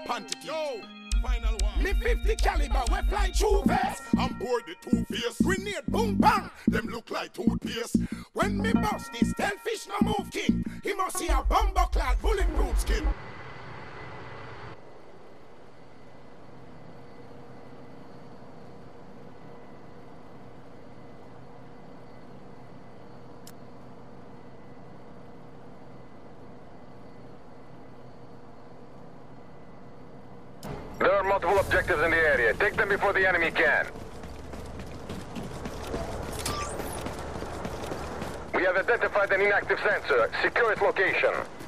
Pantity. Yo, final one. Me 50 caliber, we fly through vest. I'm bored the two-face. Grenade, boom, bang. Them look like toothpaste. When me bust this, tell fish no move king. He must see a bomber clad bulletproof skin. There are multiple objectives in the area. Take them before the enemy can. We have identified an inactive sensor. Secure its location.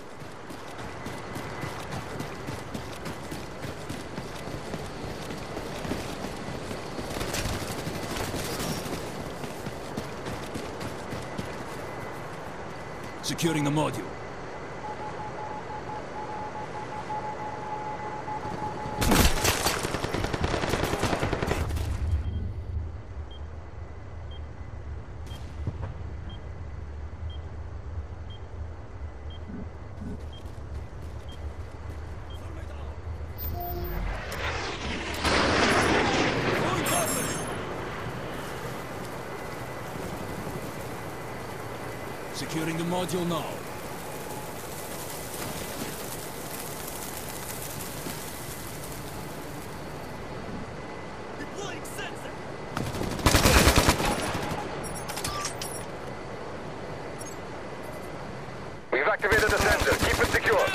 Securing the module. Securing the module now. Deploying sensor. We've activated the sensor. Keep it secure.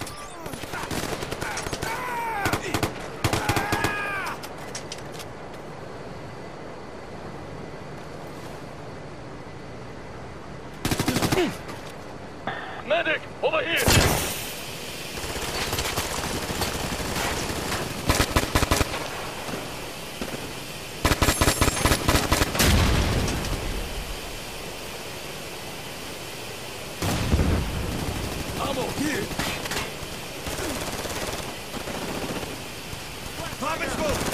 Medic, over here! Ammo, here! Pop and smoke!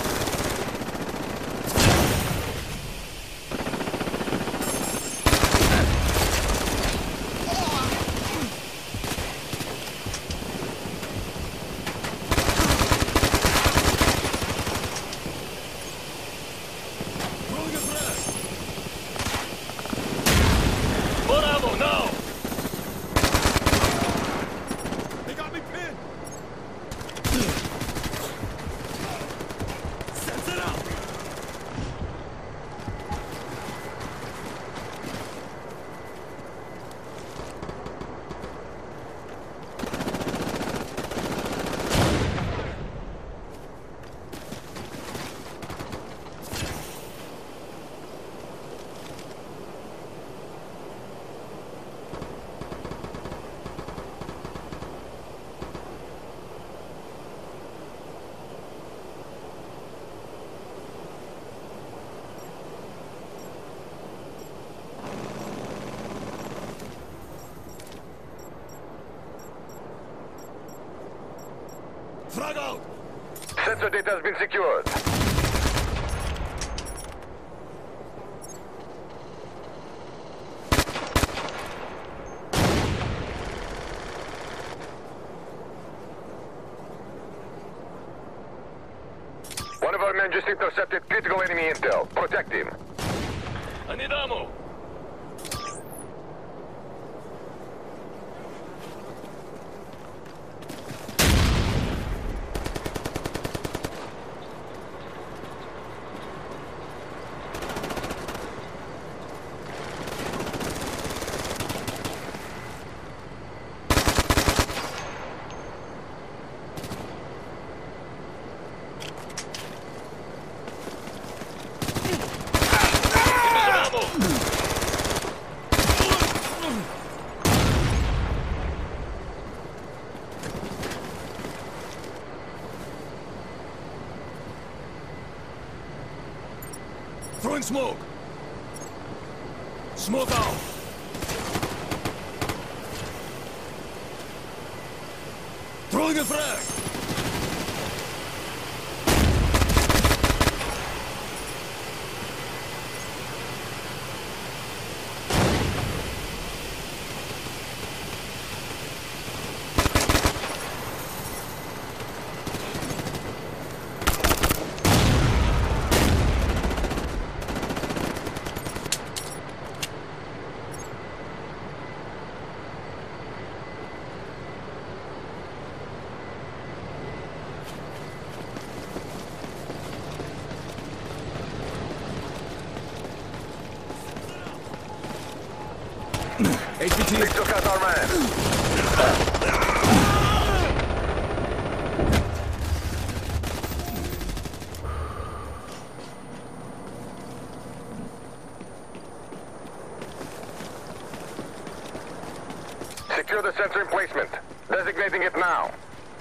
More ammo, now! They got me pinned! Sense it out! Frag out! Sensor data has been secured. One of our men just intercepted critical enemy intel. Protect him. I need ammo! Throwing smoke! Smoke out! Throwing a frag! HVT. They took out our man. Secure the sensor emplacement. Designating it now.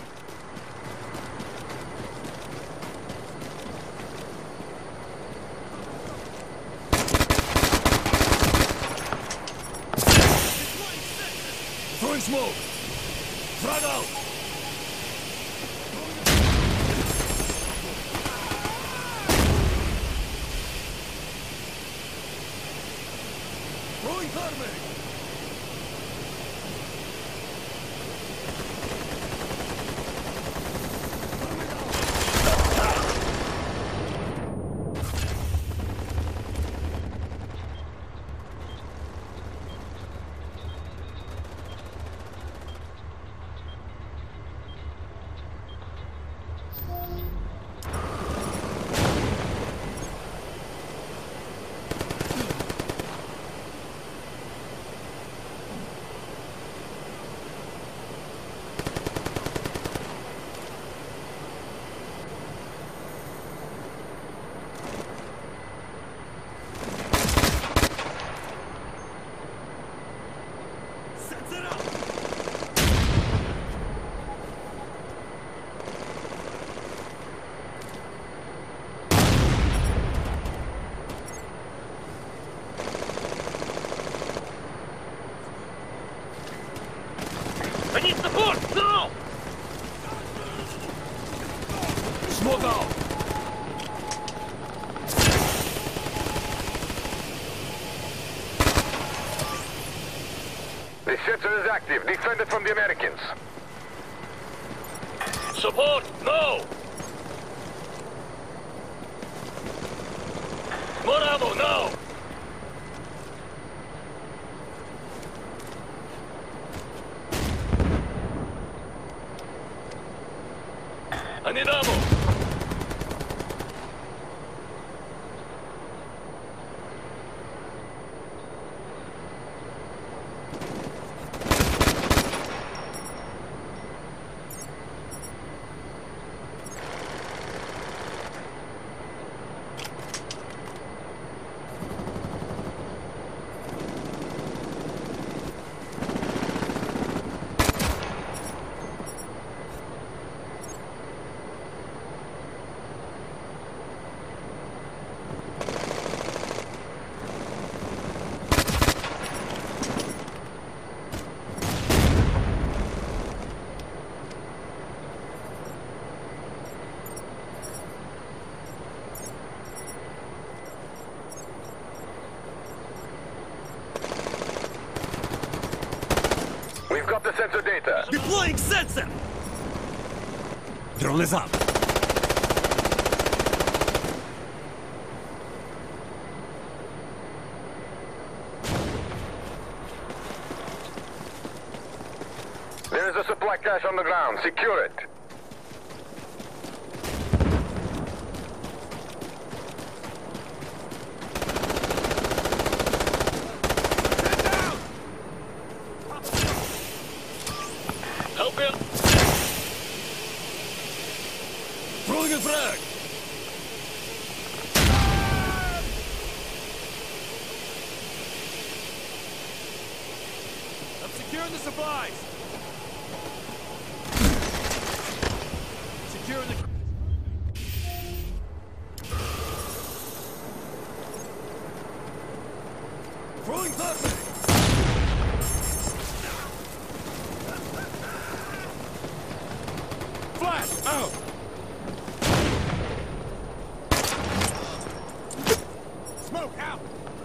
Throwing smoke. Frag out. Throwing thermite. I need support! Now! Smoke out. The sensor is active. Defend it from the Americans. Support! No! More ammo, now! I need ammo! We've got the sensor data. Deploying sensor. Drone is up. There is a supply cache on the ground. Secure it. Help him! Throwing a frag. I'm securing the supplies. Securing the... Throwing thermite. Flash out! Smoke out!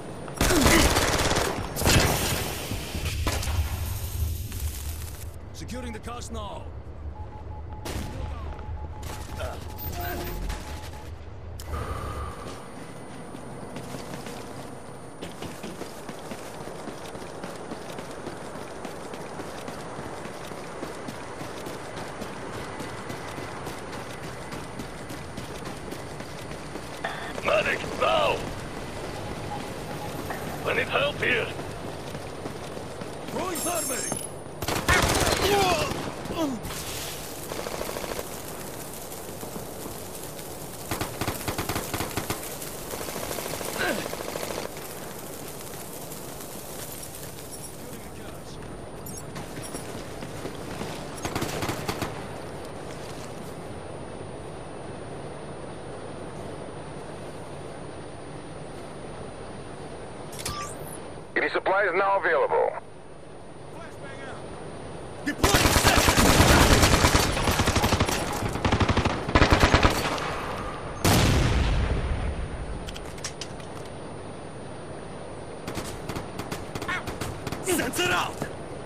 Securing the cache now. Medic, now! I need help here. Throwing thermite! Any supplies now available? Flashbang out! Deploying sensor! Sensor out!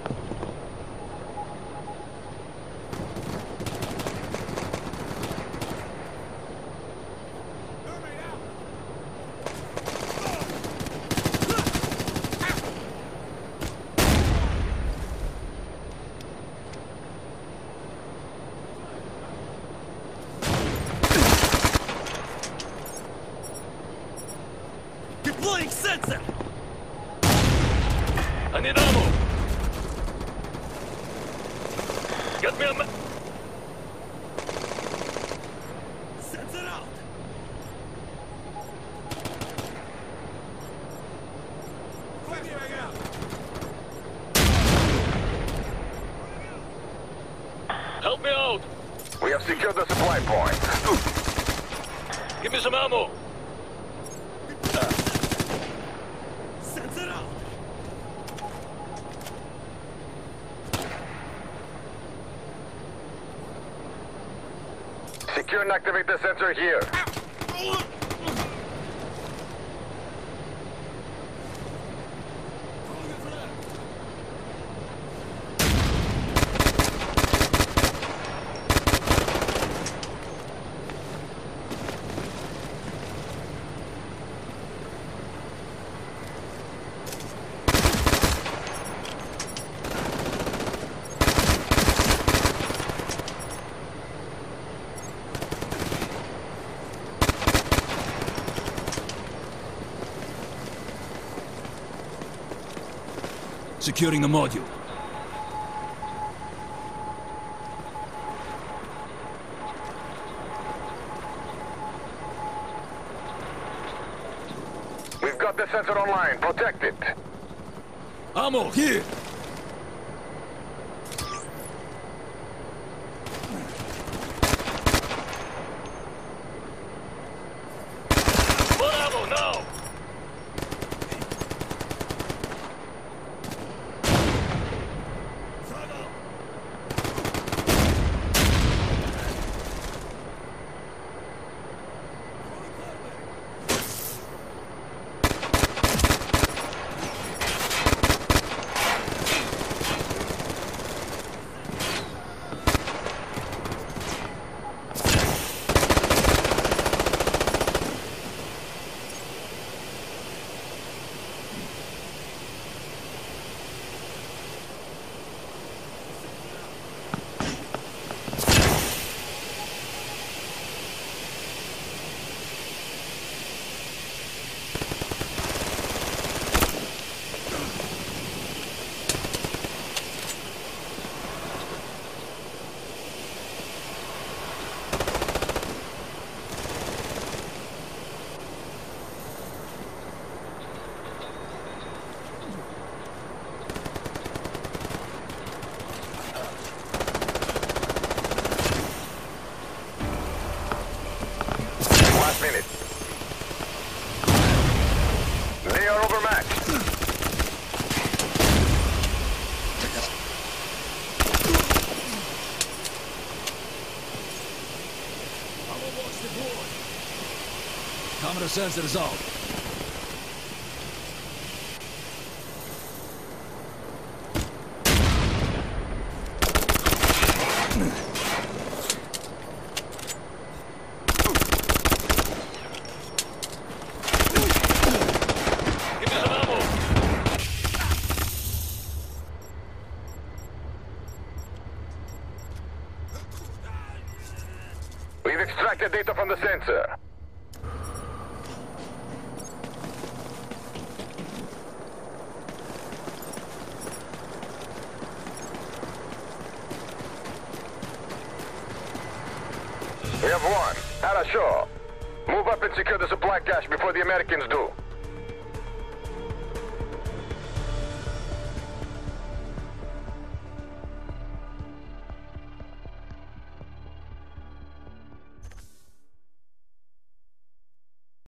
Deploying sensor! I need ammo! Get me a Sensor out! Flashbang out! Help me out! We have secured the supply point. Give me some ammo! Sensor out! Secure and activate the sensor here. Securing the module. We've got the sensor online. Protect it. Ammo, here! More ammo now! Last minute. They are overmatched. Ammo box deployed. Camera sensors out. Give me some ammo! We've extracted data from the sensor. We have one. At ashore. Move up and secure the supply cache before the Americans do.